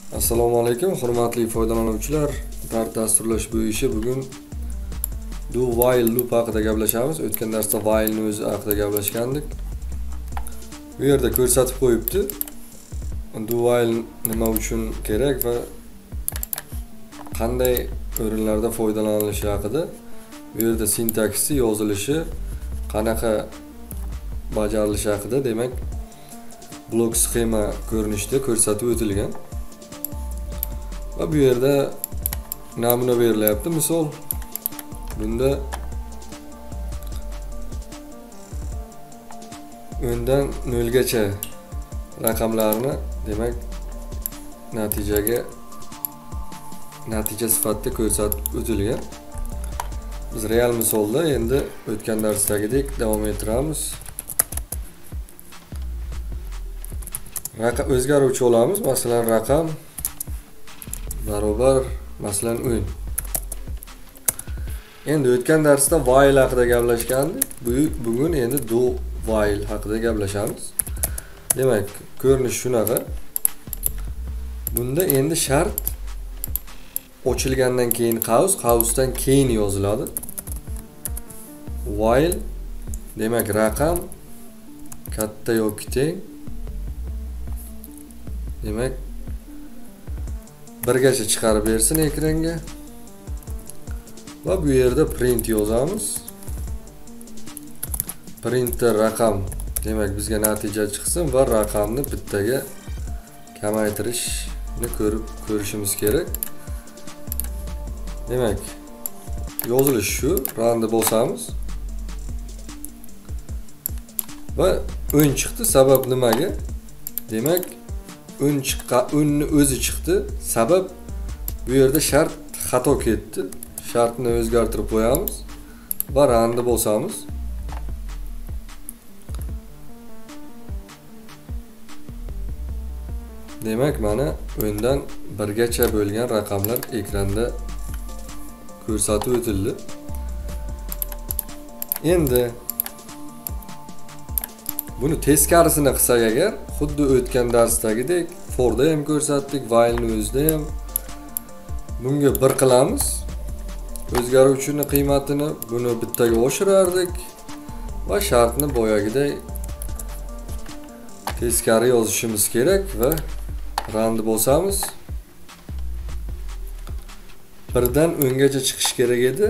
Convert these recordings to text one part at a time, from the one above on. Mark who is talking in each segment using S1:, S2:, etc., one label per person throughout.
S1: Assalomu alaykum, hurmatli foydalanuvchilar. Dars dasturlash bo'yicha bugun do while loop haqida gaplashamiz. O'tgan darsda while ni o'zi haqida gaplashgandik. Bu yerda ko'rsatib qo'yibdi. Do while nima uchun kerak va qanday o'rinlarda foydalanilishi haqida. Bu yerda sintaksi, yozilishi, qanaqa bajarilishi haqida, demak, blok sxema ko'rinishida ko'rsatib o'tilgan. Va bu yerda namuna berilyapti. Misol, bunda o'ndan 0 gacha raqamlarni, demak, natija sifatida ko'rsatib o'tilgan. Biz real misolda endi o'tgan darsdagidek davom ettiramiz. O'zgaruvchi olamiz. Masalan, raqam barobar, masalan, 10. Endi o'tgan darsda while haqida gaplashgandik. Bugun endi do while haqida gaplashamiz. Demak, ko'rinish shunaqa. Bunda endi shart ochilgandan keyin qavsdan keyin yoziladi. While demak raqam katta yoki teng. Demak, birgacha chiqarib bersin ekranga. Va bu yerda print yozamiz. Printda raqam, demak, bizga natija chiqsin va raqamni bittaga kamaytirishni ko'rishimiz kerak. Demak, yozilish shu, runni bosamiz. Va 10 chiqdi. Sabab nimaga? Demak, 10'ni o'zi chiqdi. Sabab bu yerda shart xato ketdi. Shartni o'zgartirib qo'yamiz va runni bosamiz. Demak, mana 10dan 1gacha bo'lgan raqamlar ekranda ko'rsatib o'tildi. Endi buni teskarisini qilsak agar, xuddi o'tgan darsdagidek forda ham ko'rsatdik, while ni o'zida ham. Bunga 1 qilamiz. O'zgaruvchini qiymatini buni bittaga oshirardik va shartni boyagiday teskari yozishimiz kerak va runni bosamiz. 1dan 10gacha chiqish kerak edi.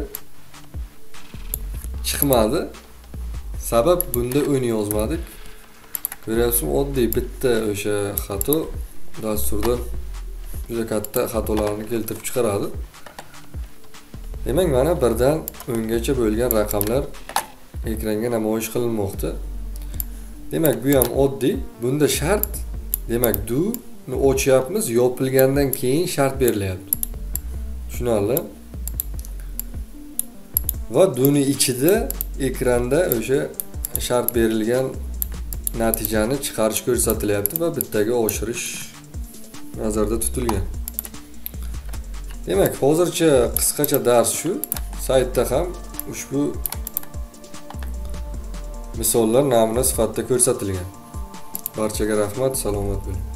S1: Chiqmadi. Sabab bunda 10 yozmadik. Ko'ryapsizmi, oddiy bitta o'sha xato dasturda juda katta xatolarni keltirib chiqaradi. Demak, mana 1dan 10gacha bo'lgan raqamlar ekranga namoyish qilinmoqda. Demak, bu ham oddiy. Bunda shart, demak, do ni ochyapmiz, yopilgandan keyin shart berilyapti. Tushunarli? Va do ni ichida ekranda o'sha shart berilgan natijani chiqarish ko'rsatilyapti va bittaga oshirish nazarda tutilgan. Demak, hozircha qisqacha dars shu. Saytda ham ushbu misollar namuna sifatida ko'rsatilgan. Barchaga rahmat, salomat bo'ling.